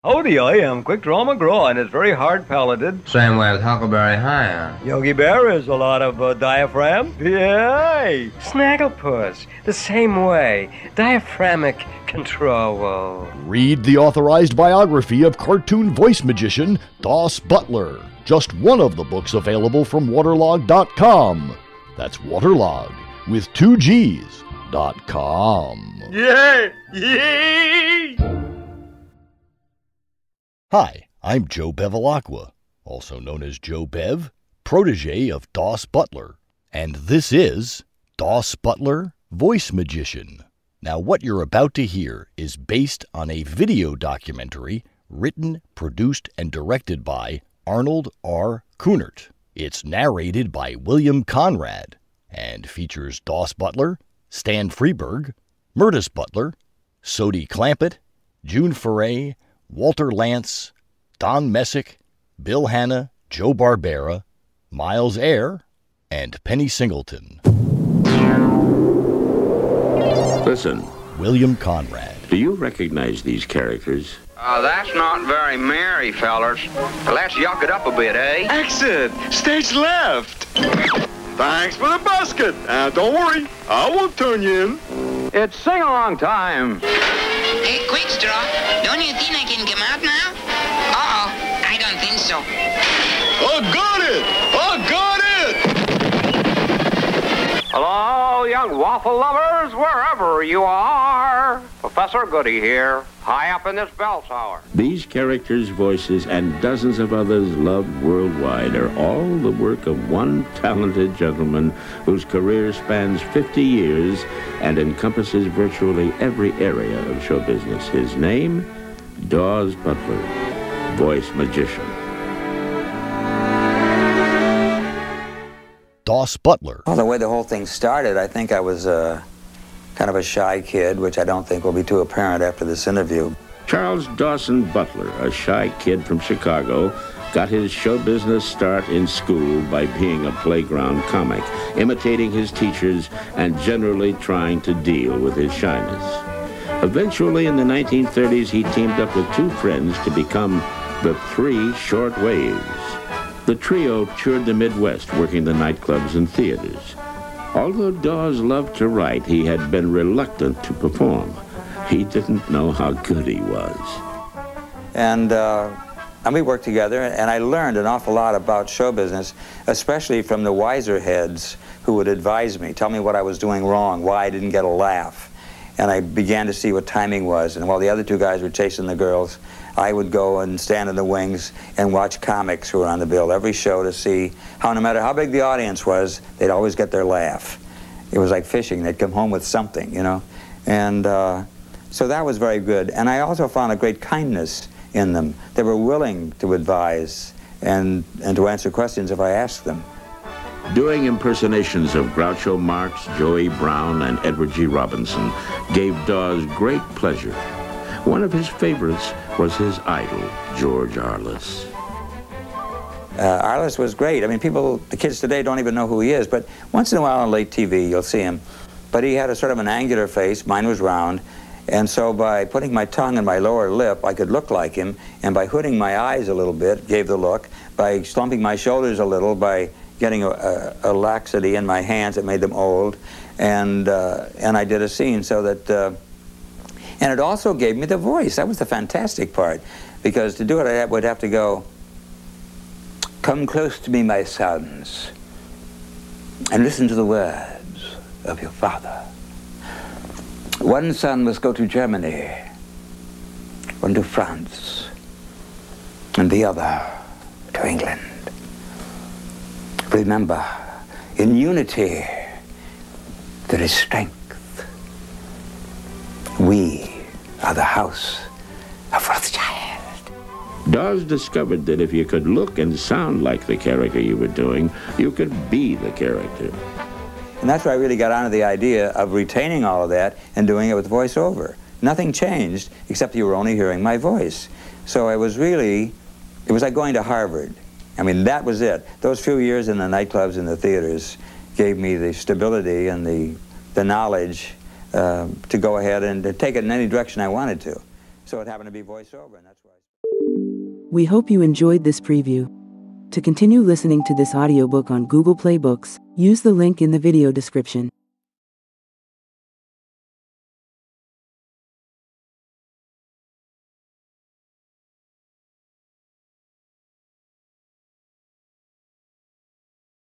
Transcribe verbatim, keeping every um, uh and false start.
Howdy, I am Quick Draw McGraw, and it's very hard-palated. Same way as Huckleberry Hound. Yogi Bear is a lot of uh, diaphragm. Yay! Snagglepuss, the same way. Diaphragmic control. Read the authorized biography of cartoon voice magician Daws Butler. Just one of the books available from waterlog dot com. That's waterlog with two G's dot com. Yay! Yay! Hi, I'm Joe Bevilacqua, also known as Joe Bev, protege of Daws Butler, and this is Daws Butler Voice Magician. Now, what you're about to hear is based on a video documentary written, produced, and directed by Arnold R. Kunert. It's narrated by William Conrad and features Daws Butler, Stan Freberg, Murtis Butler, Sodie Clampett, June Foray, Walter Lantz, Don Messick, Bill Hanna, Joe Barbera, Miles Eyre, and Penny Singleton. Listen. William Conrad. Do you recognize these characters? Uh, that's not very merry, fellers. Let's yuck it up a bit, eh? Exit! Stage left! Thanks for the basket! Uh, don't worry, I won't turn you in. It's sing-along time. Hey, quick, Straw. Don't you think I can come out now? Uh-oh, I don't think so. I got it! I got it! Hello, young waffle lovers, wherever you are. Professor Goody here, high up in this bell tower. These characters' voices and dozens of others loved worldwide are all the work of one talented gentleman whose career spans fifty years and encompasses virtually every area of show business. His name, Daws Butler, voice magician. Daws Butler. Well, the way the whole thing started, I think I was uh, kind of a shy kid, which I don't think will be too apparent after this interview. Charles Dawson Butler, a shy kid from Chicago, got his show business start in school by being a playground comic, imitating his teachers and generally trying to deal with his shyness. Eventually, in the nineteen thirties, he teamed up with two friends to become the Three Short Waves. The trio toured the Midwest, working the nightclubs and theaters. Although Daws loved to write, he had been reluctant to perform. He didn't know how good he was. And, uh, and we worked together, and I learned an awful lot about show business, especially from the wiser heads who would advise me, tell me what I was doing wrong, why I didn't get a laugh. And I began to see what timing was. And while the other two guys were chasing the girls, I would go and stand in the wings and watch comics who were on the bill every show to see how, no matter how big the audience was, they'd always get their laugh. It was like fishing. They'd come home with something, you know. And uh, so that was very good. And I also found a great kindness in them. They were willing to advise and, and to answer questions if I asked them. Doing impersonations of Groucho Marx, Joey Brown, and Edward G. Robinson gave Daws great pleasure. One of his favorites was his idol, George Arliss. Uh, Arliss was great. I mean, people, the kids today don't even know who he is, but once in a while on late T V, you'll see him. But he had a sort of an angular face. Mine was round. And so by putting my tongue in my lower lip, I could look like him. And by hooding my eyes a little bit, gave the look. By slumping my shoulders a little, by getting a, a, a laxity in my hands that made them old. And, uh, and I did a scene so that... Uh, And it also gave me the voice. That was the fantastic part. Because to do it, I would have to go, "Come close to me, my sons, and listen to the words of your father. One son must go to Germany, one to France, and the other to England. Remember, in unity, there is strength. We are the house of Rothschild." Daws discovered that if you could look and sound like the character you were doing, you could be the character. And that's where I really got onto the idea of retaining all of that and doing it with voiceover. Nothing changed, except you were only hearing my voice. So I was really, it was like going to Harvard. I mean, that was it. Those few years in the nightclubs and the theaters gave me the stability and the, the knowledge uh, to go ahead and to take it in any direction I wanted to. So it happened to be voiceover, and that's why. We hope you enjoyed this preview. To continue listening to this audiobook on Google Play Books, use the link in the video description.